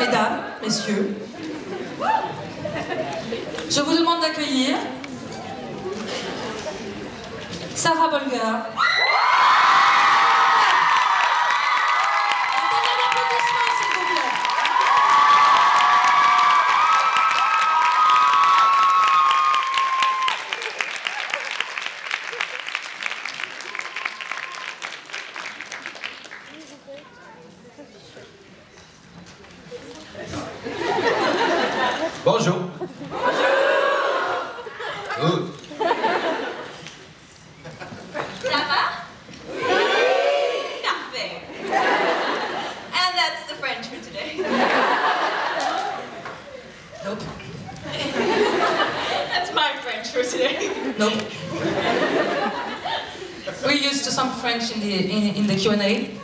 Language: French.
Mesdames, messieurs, je vous demande d'accueillir Sarah Bolger. Bonjour. Good. Ça va? Parfait. And that's the French for today. Nope. That's my French for today. Nope. We're used to some French in the Q&A.